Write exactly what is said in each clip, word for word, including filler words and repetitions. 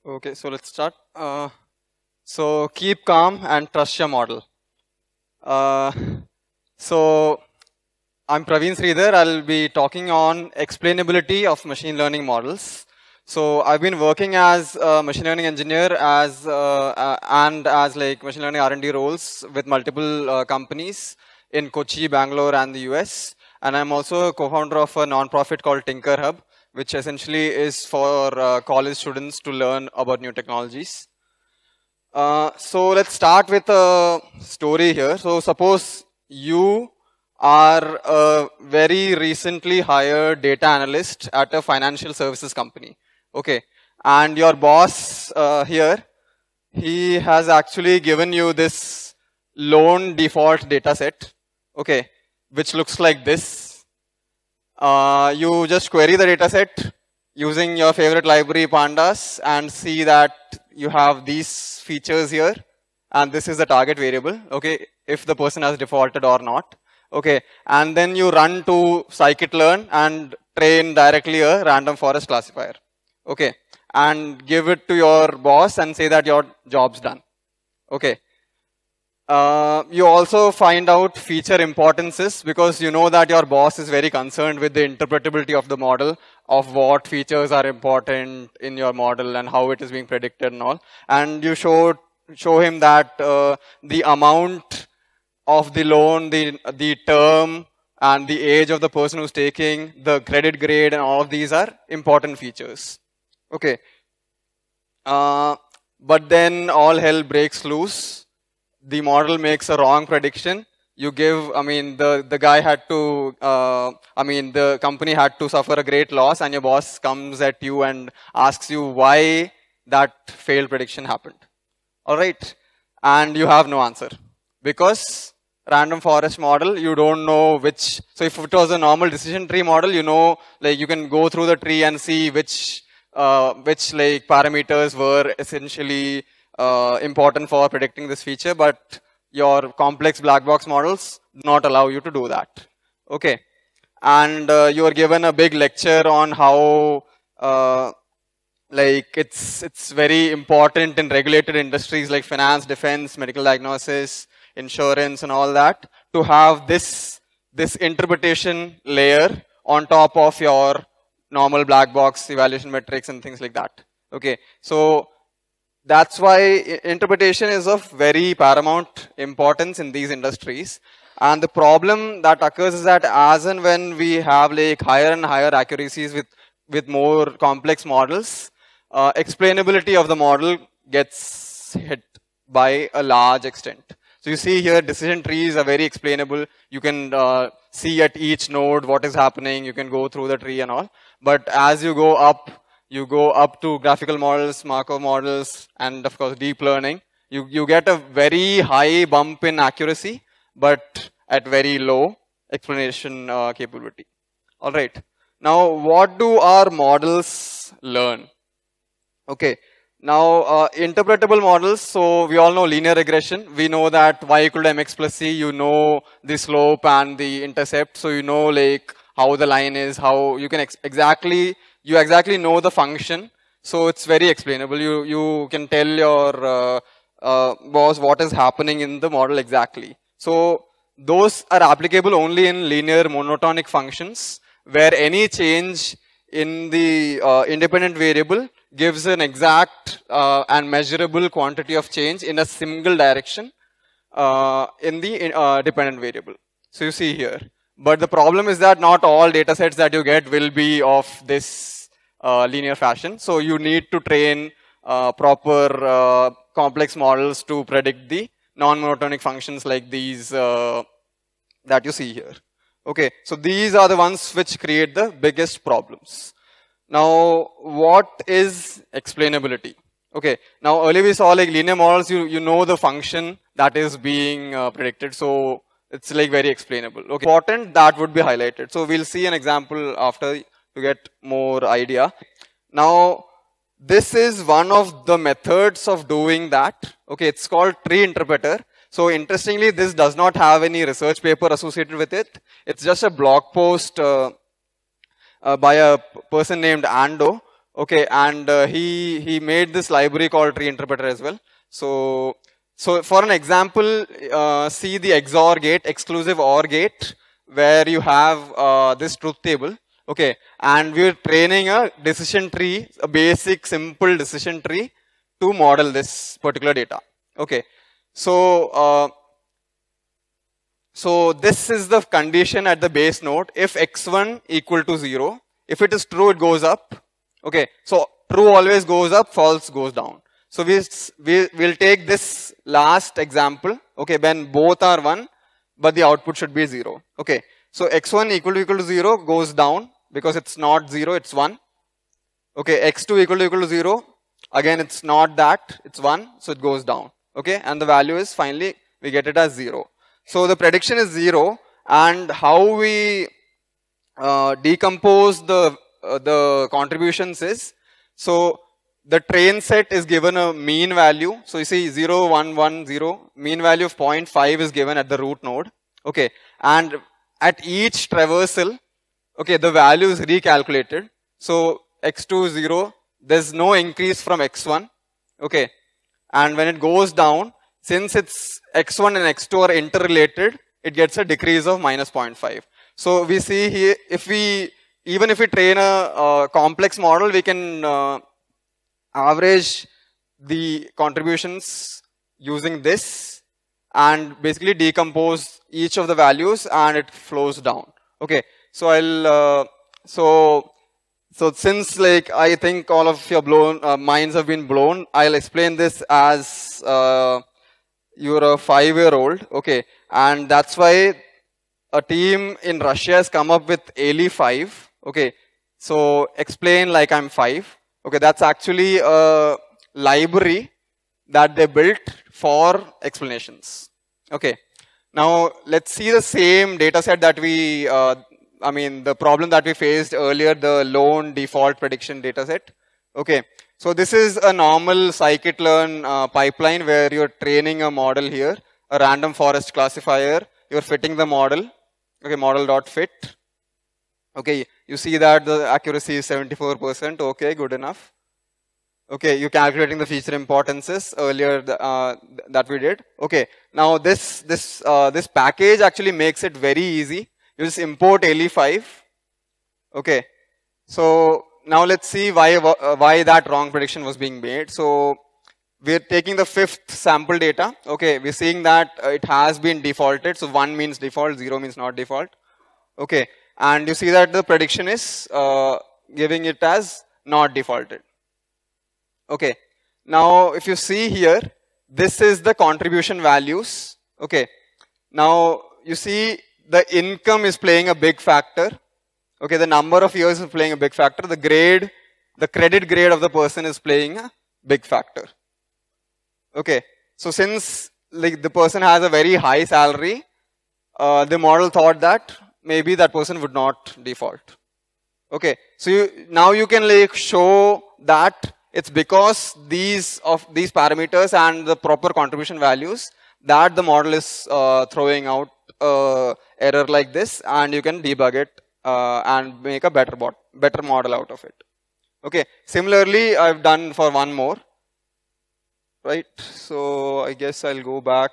Okay, so let's start. Uh, so keep calm and trust your model. Uh, so I'm Praveen Sridhar. I'll be talking on explainability of machine learning models. So I've been working as a machine learning engineer as uh, uh, and as like machine learning R and D roles with multiple uh, companies in Kochi, Bangalore, and the U S. And I'm also a co-founder of a non-profit called Tinker Hub, which essentially is for uh, college students to learn about new technologies. Uh, so let's start with a story here. So suppose you are a very recently hired data analyst at a financial services company. Okay. And your boss uh, here, he has actually given you this loan default data set. Okay. Which looks like this. Uh, you just query the data set using your favorite library pandas and see that you have these features here. And this is the target variable. Okay. If the person has defaulted or not. Okay, and then you run to scikit-learn and train directly a random forest classifier. Okay, and give it to your boss and say that your job's done. Okay. Uh, you also find out feature importances because you know that your boss is very concerned with the interpretability of the model, of what features are important in your model and how it is being predicted and all. And you show, show him that uh, the amount of the loan, the, the term, and the age of the person who's taking, the credit grade, and all of these are important features. Okay. Uh, but then all hell breaks loose. The model makes a wrong prediction. You give, I mean, the, the guy had to, uh, I mean, the company had to suffer a great loss, and your boss comes at you and asks you why that failed prediction happened. All right. And you have no answer. Because random forest model, you don't know which, so if it was a normal decision tree model, you know, like you can go through the tree and see which, uh, which like parameters were essentially uh, important for predicting this feature, but your complex black box models do not allow you to do that. Okay. And uh, you are given a big lecture on how uh, like it's, it's very important in regulated industries like finance, defense, medical diagnosis, insurance and all that, to have this, this interpretation layer on top of your normal black box evaluation metrics and things like that. Okay, so that's why interpretation is of very paramount importance in these industries. And the problem that occurs is that as and when we have like higher and higher accuracies with, with more complex models, uh, explainability of the model gets hit by a large extent. So you see here, decision trees are very explainable. You can uh, see at each node what is happening. You can go through the tree and all. But as you go up, you go up to graphical models, Markov models, and of course deep learning. You, you get a very high bump in accuracy, but at very low explanation uh, capability. All right. Now, what do our models learn? Okay. Now, uh, interpretable models, so we all know linear regression. We know that y equal to mx plus c, you know the slope and the intercept. So you know like how the line is, how you can ex exactly, you exactly know the function. So it's very explainable. You, you can tell your uh, uh, boss what is happening in the model exactly. So those are applicable only in linear monotonic functions where any change in the uh, independent variable gives an exact uh, and measurable quantity of change in a single direction uh, in the uh, dependent variable. So you see here. But the problem is that not all data sets that you get will be of this uh, linear fashion. So you need to train uh, proper uh, complex models to predict the non-monotonic functions like these uh, that you see here. Okay, so these are the ones which create the biggest problems. Now, what is explainability? Okay, now earlier we saw like linear models, you, you know the function that is being uh, predicted. So it's like very explainable. Okay, important that would be highlighted. So we'll see an example after to get more idea. Now, this is one of the methods of doing that. Okay, it's called tree interpreter. So interestingly, this does not have any research paper associated with it. It's just a blog post uh, Uh, by a person named Ando, Okay, and uh, he he made this library called tree interpreter as well. So so for an example, uh, see the X O R gate, exclusive O R gate, where you have uh, this truth table. Okay, and we're training a decision tree, a basic simple decision tree to model this particular data. Okay, so uh, so this is the condition at the base node. If x one equal to zero, if it is true, it goes up. Okay, so true always goes up, false goes down. So we we will take this last example. Okay, when both are one, but the output should be zero. Okay, so x one equal to equal to zero goes down because it's not zero, it's one. Okay, x two equal to equal to zero, again it's not that, it's one, so it goes down. Okay, and the value is finally we get it as zero. So the prediction is zero, and how we uh, decompose the uh, the contributions is, so the train set is given a mean value. So you see zero, one, one, zero, mean value of zero point five is given at the root node. Okay, and at each traversal, okay, the value is recalculated. So x two, zero, there's no increase from x one. Okay, and when it goes down, since it's x one and x two are interrelated, it gets a decrease of minus zero point five. So we see here, if we, even if we train a, a complex model, we can uh, average the contributions using this and basically decompose each of the values, and it flows down. Okay, so I'll, uh, so, so since like I think all of your blown, uh, minds have been blown, I'll explain this as uh, you're a five-year-old, okay, and that's why a team in Russia has come up with A L I five, okay, so explain like I'm five, okay, that's actually a library that they built for explanations, okay. Now let's see the same data set that we, uh, I mean the problem that we faced earlier, the lone default prediction data set, okay. So this is a normal scikit-learn uh, pipeline where you're training a model here, a random forest classifier, you're fitting the model, okay, model.fit. Okay, you see that the accuracy is seventy-four percent, okay, good enough. Okay, you're calculating the feature importances earlier uh, that we did. Okay, now this, this, uh, this package actually makes it very easy. You just import A L I five, okay. So now let's see why, uh, why that wrong prediction was being made. So we're taking the fifth sample data. Okay, we're seeing that uh, it has been defaulted. So one means default, zero means not default. Okay, and you see that the prediction is uh, giving it as not defaulted. Okay, now if you see here, this is the contribution values. Okay, now you see the income is playing a big factor. Okay, the number of years is playing a big factor. The grade, the credit grade of the person is playing a big factor. Okay, so since like the person has a very high salary, uh, the model thought that maybe that person would not default. Okay, so you, now you can like show that it's because these of these parameters and the proper contribution values that the model is uh, throwing out uh, error like this, and you can debug it. Uh, and make a better bot, better model out of it. Okay. Similarly, I've done for one more. Right. So I guess I'll go back.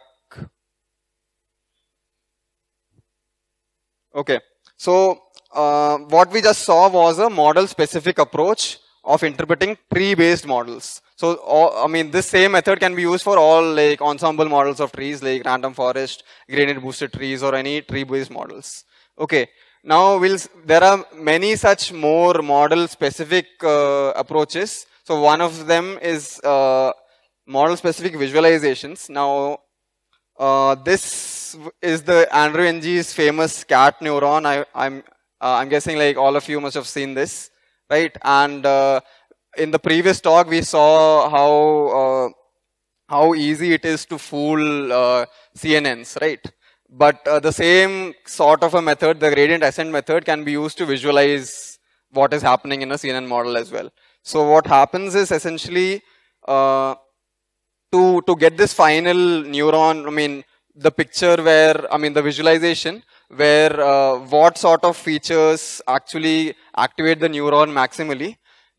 Okay. So uh, what we just saw was a model-specific approach of interpreting tree-based models. So all, I mean, this same method can be used for all like ensemble models of trees, like random forest, gradient-boosted trees, or any tree-based models. Okay. Now, we'll, there are many such more model-specific uh, approaches. So, one of them is uh, model-specific visualizations. Now, uh, this is the Andrew Ng's famous cat neuron. I, I'm, uh, I'm guessing like all of you must have seen this, right? And uh, in the previous talk, we saw how uh, how easy it is to fool uh, C N Ns, right? But uh, the same sort of a method, the gradient ascent method, can be used to visualize what is happening in a C N N model as well. So what happens is essentially uh, to to get this final neuron, I mean the picture where, I mean the visualization where uh, what sort of features actually activate the neuron maximally,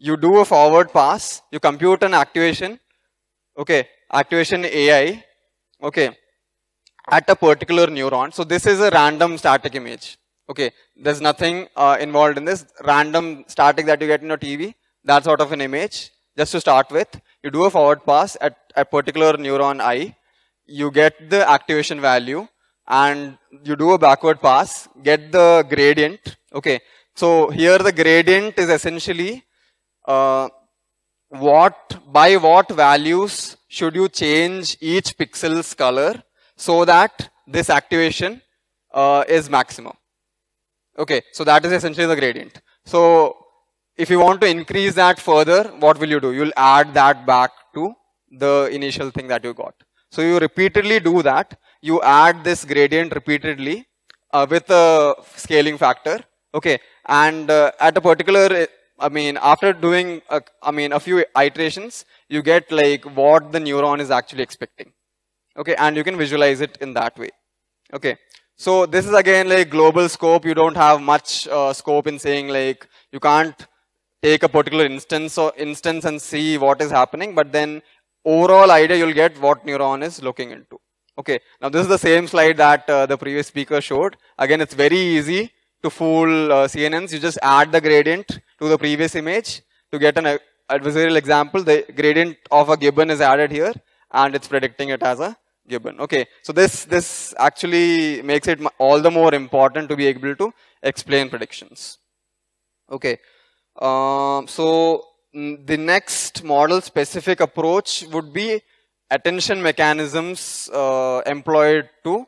you do a forward pass, you compute an activation, okay, activation A I, okay, at a particular neuron. So this is a random static image. Okay, there's nothing uh, involved in this. Random static that you get in your T V, that sort of an image. Just to start with, you do a forward pass at a particular neuron I, you get the activation value, and you do a backward pass, get the gradient. Okay, so here the gradient is essentially uh, what, by what values should you change each pixel's color so that this activation uh, is maximum. Okay, so that is essentially the gradient. So if you want to increase that further, what will you do? You'll add that back to the initial thing that you got. So you repeatedly do that. You add this gradient repeatedly uh, with a scaling factor. Okay, and uh, at a particular, I mean, after doing, a, I mean, a few iterations, you get like what the neuron is actually expecting. Okay, and you can visualize it in that way. Okay, so this is again like global scope. You don't have much uh, scope in saying like you can't take a particular instance or instance and see what is happening, but then overall idea you'll get what neuron is looking into. Okay, now this is the same slide that uh, the previous speaker showed. Again, it's very easy to fool uh, C N Ns. You just add the gradient to the previous image to get an uh, adversarial example. The gradient of a gibbon is added here, and it's predicting it as a gibbon. Okay, so this this actually makes it all the more important to be able to explain predictions. Okay. Um, so mm, the next model specific approach would be attention mechanisms uh, employed to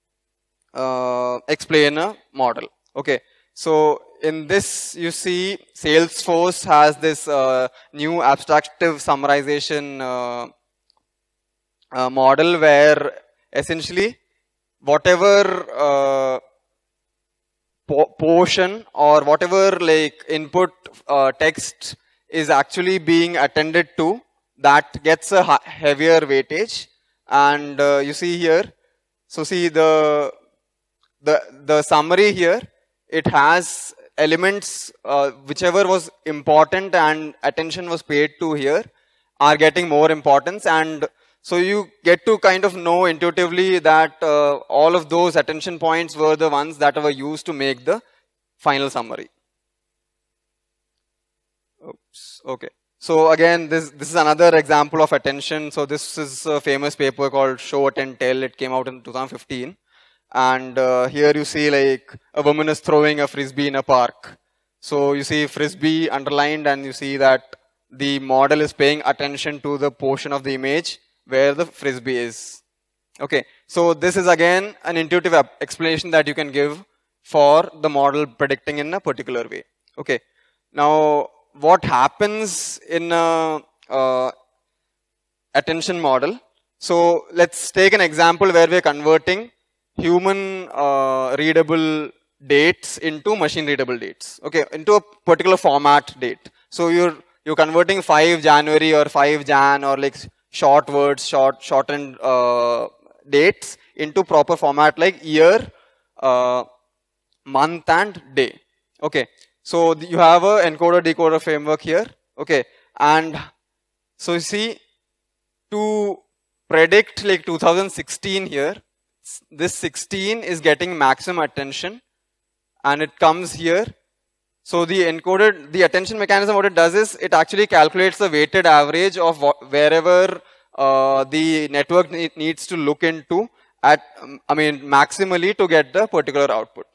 uh, explain a model. Okay, so in this you see Salesforce has this uh, new abstractive summarization uh, uh, model where essentially whatever uh, po portion or whatever like input uh, text is actually being attended to, that gets a heavier weightage. And uh, you see here, so see the the the summary here, it has elements uh, whichever was important and attention was paid to here are getting more importance, and so you get to kind of know intuitively that uh, all of those attention points were the ones that were used to make the final summary. Oops. Okay. So again, this this is another example of attention. So this is a famous paper called Show, Attend, Tell. It came out in two thousand fifteen. And uh, here you see like a woman is throwing a frisbee in a park. So you see frisbee underlined, and you see that the model is paying attention to the portion of the image where the frisbee is. Okay, so this is again an intuitive explanation that you can give for the model predicting in a particular way. Okay, now what happens in a uh, attention model? So let's take an example where we're converting human uh, readable dates into machine readable dates. Okay, into a particular format date. So you're you're converting five January or five Jan or like short words, short, shortened uh, dates into proper format like year, uh, month and day. Okay, so you have a encoder decoder framework here. Okay, and so you see to predict like two thousand sixteen here, this sixteen is getting maximum attention and it comes here. So the encoder, the attention mechanism, what it does is it actually calculates the weighted average of wherever uh, the network ne needs to look into at, um, I mean, maximally to get the particular output.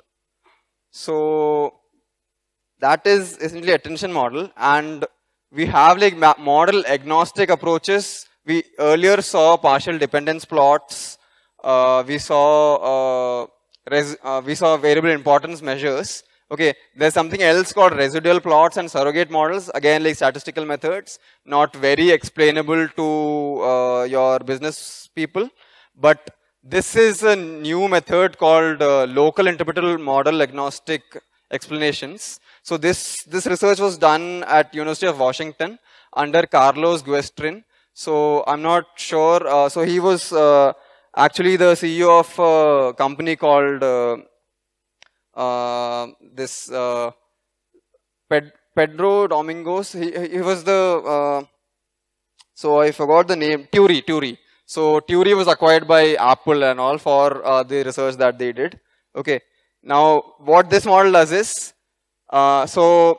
So that is essentially attention model, and we have like model agnostic approaches. We earlier saw partial dependence plots. Uh, we saw uh, res uh, we saw variable importance measures. Okay, there's something else called residual plots and surrogate models. Again, like statistical methods, not very explainable to uh, your business people. But this is a new method called uh, local interpretable model agnostic explanations. So this this research was done at University of Washington under Carlos Guestrin. So I'm not sure. Uh, so he was uh, actually the C E O of a company called uh, uh, this uh, Ped Pedro Domingos, he, he was the, uh, so I forgot the name, Turi, Turi. So Turi was acquired by Apple and all for uh, the research that they did. Okay. Now, what this model does is, uh, so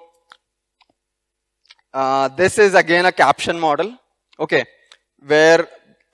uh, this is again a caption model. Okay, where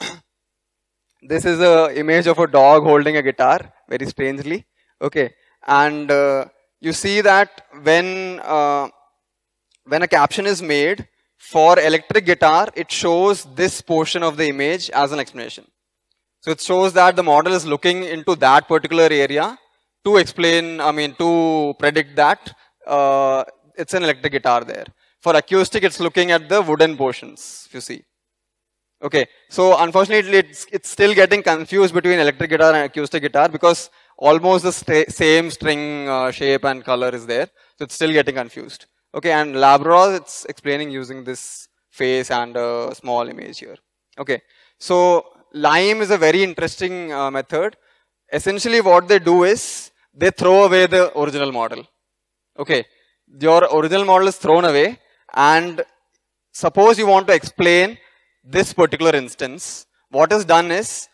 this is a image of a dog holding a guitar, very strangely. Okay, and uh, you see that when uh, when a caption is made for electric guitar, it shows this portion of the image as an explanation. So it shows that the model is looking into that particular area to explain, I mean, to predict that uh, it's an electric guitar there. For acoustic, it's looking at the wooden portions, if you see. Okay, so unfortunately, it's, it's still getting confused between electric guitar and acoustic guitar because almost the st same string uh, shape and color is there. So it's still getting confused. Okay, and Labrador, it's explaining using this face and a small image here. Okay, so Lime is a very interesting uh, method. Essentially, what they do is they throw away the original model. Okay, your original model is thrown away, and suppose you want to explain this particular instance. What is done is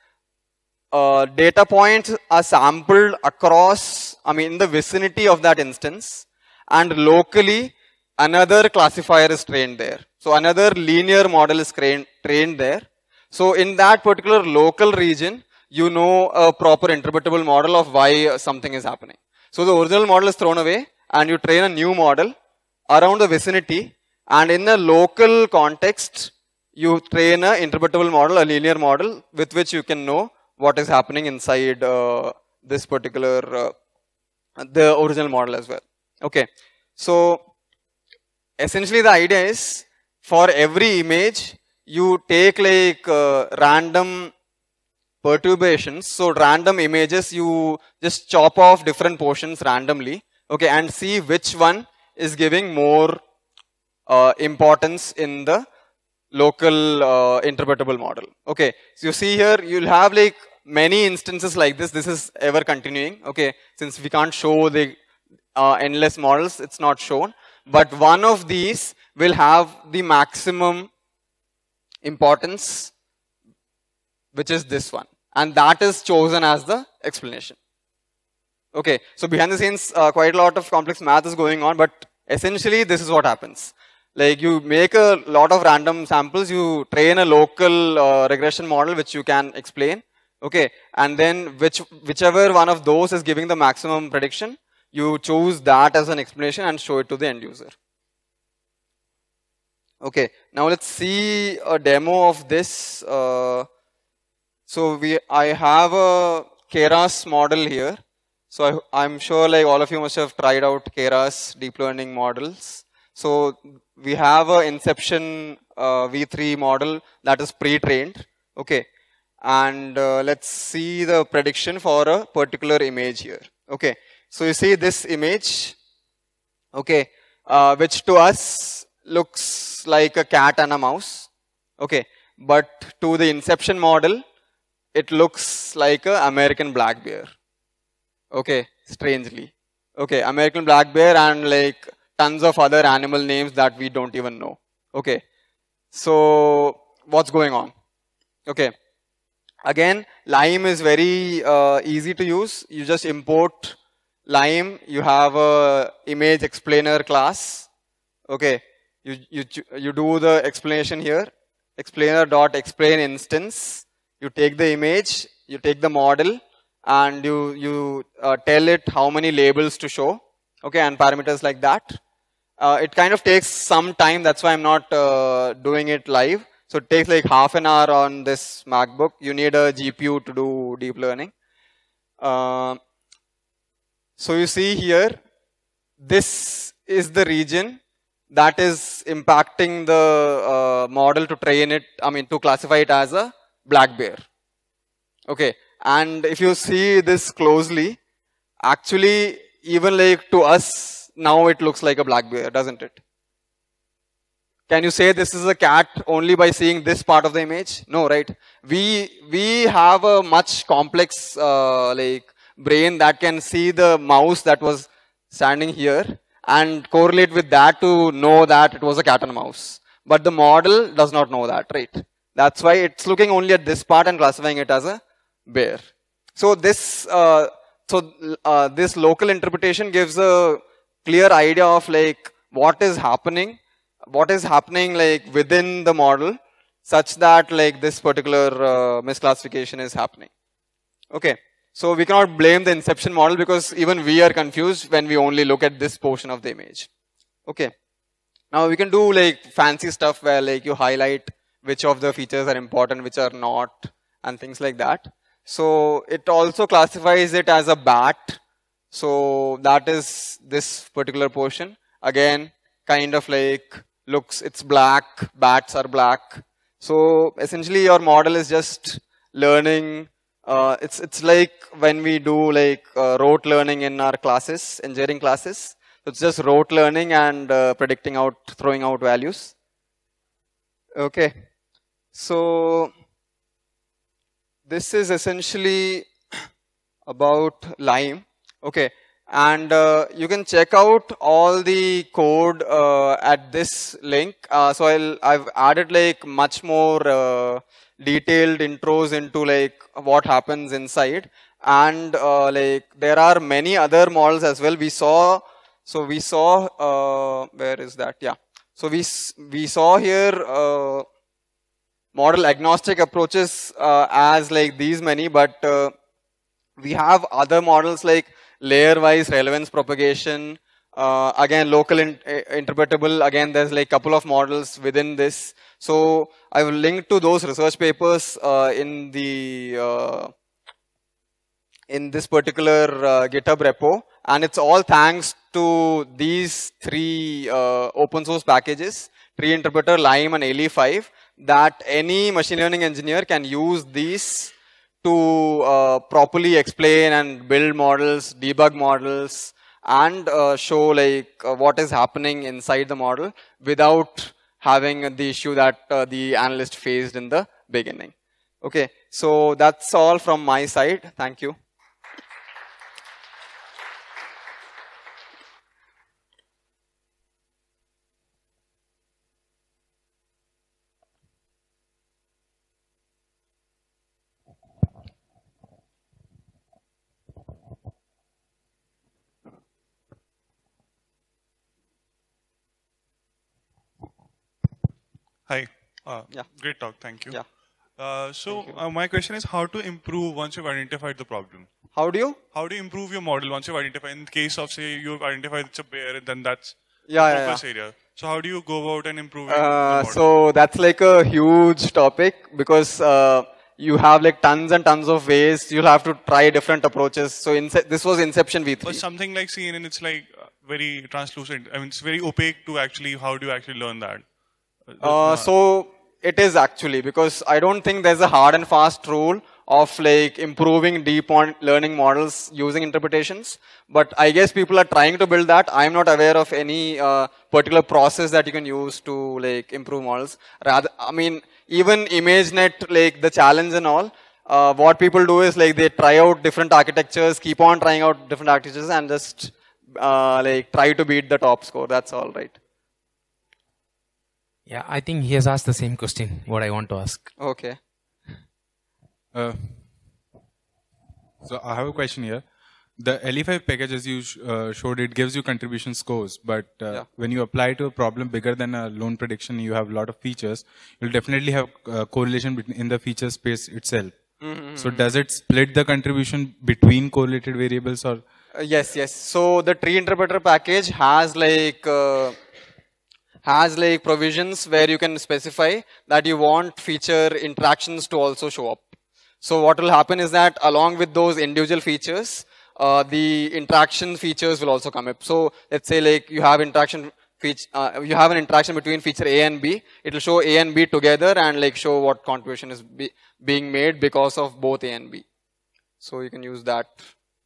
uh, data points are sampled across, I mean, in the vicinity of that instance, and locally another classifier is trained there. So another linear model is trained, trained there. So in that particular local region, you know a proper interpretable model of why something is happening. So the original model is thrown away and you train a new model around the vicinity, and in a local context, you train an interpretable model, a linear model with which you can know what is happening inside uh, this particular, uh, the original model as well. Okay. So essentially the idea is for every image, you take like uh, random perturbations. So random images, you just chop off different portions randomly. Okay. And see which one is giving more uh, importance in the local uh, interpretable model. Okay. So you see here, you'll have like many instances like this. This is ever continuing. Okay. Since we can't show the uh, endless models, it's not shown. But one of these will have the maximum importance, which is this one. And that is chosen as the explanation. Okay. So behind the scenes, uh, quite a lot of complex math is going on, but essentially this is what happens. Like you make a lot of random samples, you train a local uh, regression model which you can explain. Okay. And then which, whichever one of those is giving the maximum prediction, you choose that as an explanation and show it to the end user. Okay. Now let's see a demo of this. Uh, so we, I have a Keras model here. So I, I'm sure like all of you must have tried out Keras deep learning models. So we have a inception uh, V three model that is pre-trained. Okay. And uh, let's see the prediction for a particular image here. Okay. So you see this image, okay, uh, which to us looks like a cat and a mouse. Okay. But to the inception model, it looks like an American black bear. Okay. Strangely. Okay. American black bear and like tons of other animal names that we don't even know. Okay. So what's going on? Okay. Again, Lime is very uh, easy to use. You just import Lime. You have a image explainer class. Okay. You, you, you do the explanation here. Explainer dot explain instance. You take the image, you take the model, and you, you uh, tell it how many labels to show. Okay. And parameters like that. Uh, it kind of takes some time. That's why I'm not uh, doing it live. So it takes like half an hour on this MacBook. You need a G P U to do deep learning. Uh, so you see here, this is the region that is impacting the uh, model to train it, I mean to classify it as a black bear. Okay. And if you see this closely, actually even like to us, now it looks like a black bear, doesn't it? Can you say this is a cat only by seeing this part of the image? No, right? We, we have a much complex uh, like brain that can see the mouse that was standing here and correlate with that to know that it was a cat and mouse. But the model does not know that, right? That's why it's looking only at this part and classifying it as a bear. So this, uh, so uh, this local interpretation gives a clear idea of like what is happening, what is happening like within the model, such that like this particular uh, misclassification is happening. Okay, so we cannot blame the inception model because even we are confused when we only look at this portion of the image. Okay, now we can do like fancy stuff where like you highlight which of the features are important, which are not, and things like that. So it also classifies it as a bat. So that is this particular portion. Again, kind of like looks, it's black, bats are black. So essentially your model is just learning. Uh, it's, it's like when we do like uh, rote learning in our classes, engineering classes. So it's just rote learning and uh, predicting out, throwing out values. Okay. So this is essentially about Lime. Okay. And uh, you can check out all the code uh, at this link. Uh, so I'll, I've added like much more uh, detailed intros into like what happens inside. And uh, like there are many other models as well. We saw, so we saw, uh, where is that? Yeah. So we, we saw here uh, model agnostic approaches uh, as like these many, but uh, we have other models like layer-wise relevance propagation, uh, again local in, uh, interpretable, again there's like couple of models within this. So I will link to those research papers uh, in the uh, in this particular uh, GitHub repo, and it's all thanks to these three uh, open source packages, Tree Interpreter, Lime, and A L E five, that any machine learning engineer can use these to uh, properly explain and build models, debug models, and uh, show like uh, what is happening inside the model without having the issue that uh, the analyst faced in the beginning. Okay, so that's all from my side. Thank you. Hi. Uh, Yeah. Great talk. Thank you. Yeah. Uh, so uh, my question is how to improve once you've identified the problem. How do you? How do you improve your model once you've identified? In case of say you've identified it's a bear, and then that's Yeah, the yeah, focus yeah. area. So how do you go about and improving Uh, the model? so that's like a huge topic because uh, you have like tons and tons of ways. You'll have to try different approaches. So this was Inception V three. But something like C N N, it's like uh, very translucent. I mean, it's very opaque to actually. How do you actually learn that? Uh, so it is actually, because I don't think there's a hard and fast rule of like improving deep learning models using interpretations. But I guess people are trying to build that. I'm not aware of any uh, particular process that you can use to like improve models. Rather, I mean, even ImageNet, like the challenge and all, uh, what people do is like they try out different architectures, keep on trying out different architectures, and just uh, like try to beat the top score. That's all, right? Yeah, I think he has asked the same question, what I want to ask. Okay. Uh, so I have a question here. The L E five package, as you sh uh, showed, it gives you contribution scores. But uh, yeah. when you apply to a problem bigger than a loan prediction, you have a lot of features. You'll definitely have uh, correlation between in the feature space itself. Mm-hmm. So does it split the contribution between correlated variables or? Uh, yes, yes. So the tree interpreter package has like uh, has like provisions where you can specify that you want feature interactions to also show up. So what will happen is that along with those individual features, uh, the interaction features will also come up. So let's say like you have interaction feature, uh, you have an interaction between feature A and B. It will show A and B together and like show what contribution is be being made because of both A and B. So you can use that.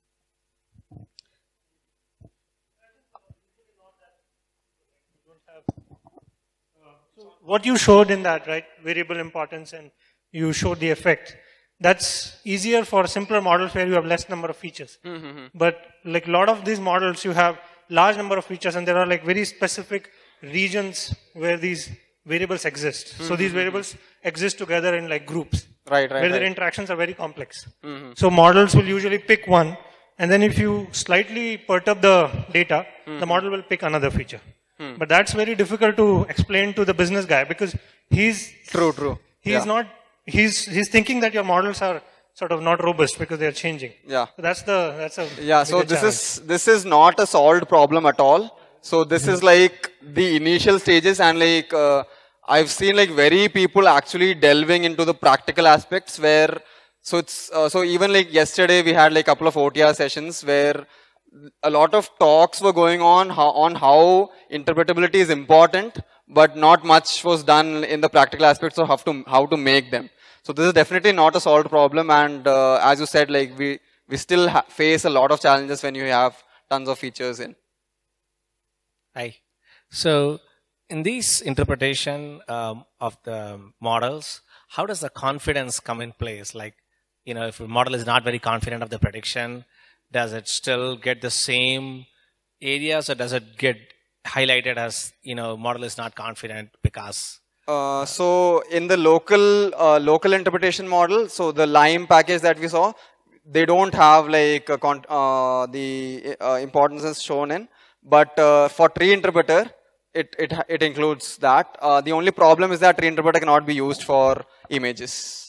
What you showed in that, right, variable importance, and you showed the effect, that's easier for simpler models where you have less number of features. Mm-hmm. But like a lot of these models, you have large number of features and there are like very specific regions where these variables exist. Mm-hmm. So these variables exist together in like groups. Right, right, where their right. interactions are very complex. Mm-hmm. So models will usually pick one, and then if you slightly perturb the data, mm-hmm. the model will pick another feature. Mm. But that's very difficult to explain to the business guy because he's true, true. He's yeah. not. He's he's thinking that your models are sort of not robust because they are changing. Yeah. So that's the that's a yeah. So this challenge. is this is not a solved problem at all. So this mm-hmm. is like the initial stages, and like uh, I've seen like very people actually delving into the practical aspects where. So it's uh, so even like yesterday we had like a couple of O T R sessions where a lot of talks were going on how, on how interpretability is important, but not much was done in the practical aspects of how to how to make them. So this is definitely not a solved problem, and uh, as you said, like we we still ha face a lot of challenges when you have tons of features in. Hi. So in this interpretation um, of the models, how does the confidence come in place? Like, you know, if a model is not very confident of the prediction, does it still get the same areas, or does it get highlighted as, you know, model is not confident because? Uh, so in the local uh, local interpretation model, so the Lime package that we saw, they don't have like a con uh, the uh, importances shown in, but uh, for tree interpreter, it it it includes that. Uh, the only problem is that tree interpreter cannot be used for images.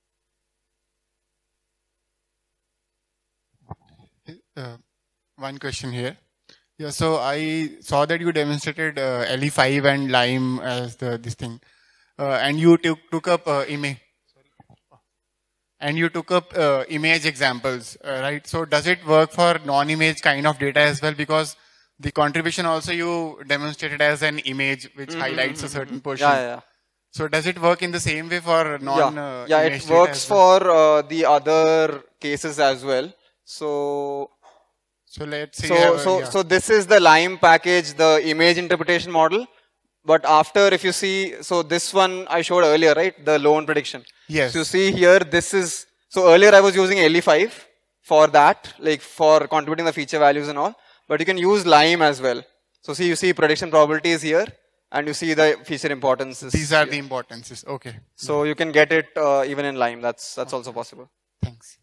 Uh, one question here. Yeah, so I saw that you demonstrated uh, L E five and Lime as the this thing, uh, and you took took up uh, image, and you took up uh, image examples, uh, right? So does it work for non-image kind of data as well? Because the contribution also you demonstrated as an image which mm-hmm, highlights mm-hmm, a certain portion. Yeah, yeah. So does it work in the same way for non? Yeah, uh, yeah, image it works well? for uh, the other cases as well. So. So let's see. So, uh, so, yeah. so this is the Lime package, the image interpretation model. But after, if you see, so this one I showed earlier, right? The loan prediction. Yes. So you see here, this is, so earlier I was using L E five for that, like for contributing the feature values and all. But you can use Lime as well. So see, you see prediction probabilities here, and you see the feature importances. These are here. the importances. Okay. So yeah. You can get it uh, even in Lime. That's that's okay. Also possible. Thanks.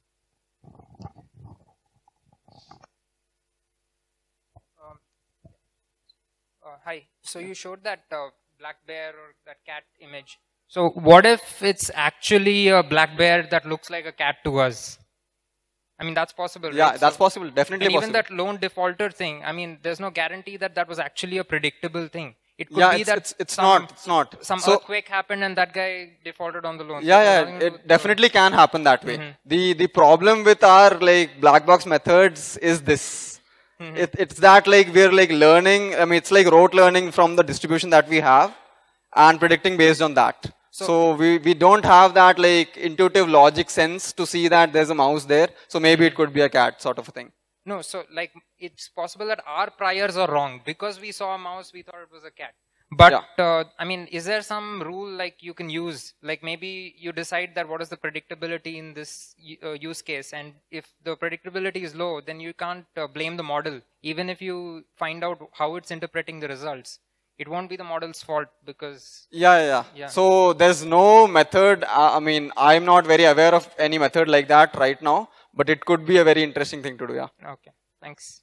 Hi. So you showed that uh, black bear or that cat image. So what if it's actually a black bear that looks like a cat to us? I mean, that's possible, yeah, right? that's so, possible. Definitely and possible. even that lone defaulter thing, I mean, there's no guarantee that that was actually a predictable thing. It could yeah, be it's, that it's, it's some, not. It's not. Some so, earthquake happened and that guy defaulted on the loan. Yeah, so yeah, it definitely the, can happen that way. Mm-hmm. The the problem with our like black box methods is this. Mm-hmm. it, it's that like we're like learning. I mean, it's like rote learning from the distribution that we have, and predicting based on that. So, so we we don't have that like intuitive logic sense to see that there's a mouse there. So maybe it could be a cat sort of a thing. No, so like it's possible that our priors are wrong because we saw a mouse, we thought it was a cat. But yeah. uh, I mean, is there some rule like you can use? Like maybe you decide that what is the predictability in this uh, use case, and if the predictability is low, then you can't uh, blame the model. Even if you find out how it's interpreting the results, it won't be the model's fault because. Yeah, yeah. yeah. So there's no method. Uh, I mean, I'm not very aware of any method like that right now, but it could be a very interesting thing to do. Yeah. Okay. Thanks.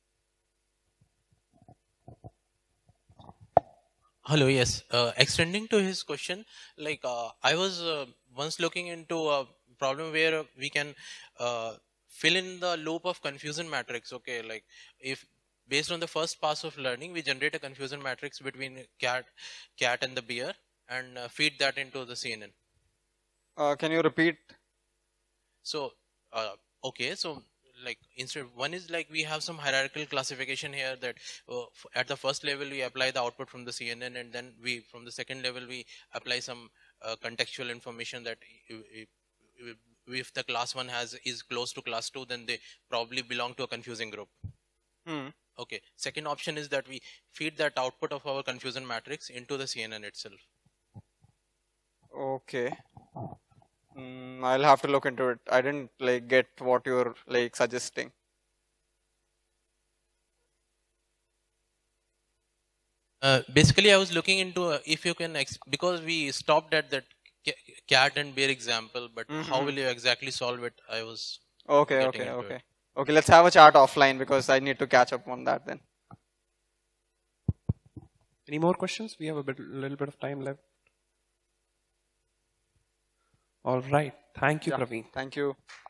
Hello, yes. Uh, extending to his question, like uh, I was uh, once looking into a problem where we can uh, fill in the loop of confusion matrix. Okay, like if based on the first pass of learning, we generate a confusion matrix between cat, cat and the bear, and uh, feed that into the C N N. Uh, can you repeat? So, uh, okay, so. Like instead one is like we have some hierarchical classification here that uh, at the first level we apply the output from the C N N, and then we from the second level we apply some uh, contextual information that if, if the class one has is close to class two, then they probably belong to a confusing group. Hmm. Okay, second option is that we feed that output of our confusion matrix into the C N N itself. Okay. Mm, I'll have to look into it. I didn't like get what you're like suggesting. Uh, basically, I was looking into uh, if you can, ex because we stopped at that ca- cat and bear example, but Mm-hmm. how will you exactly solve it? I was Okay, getting okay, into okay. it. Okay, let's have a chat offline because I need to catch up on that then. Any more questions? We have a bit, little bit of time left. All right. Thank you, Yeah, Praveen. thank you.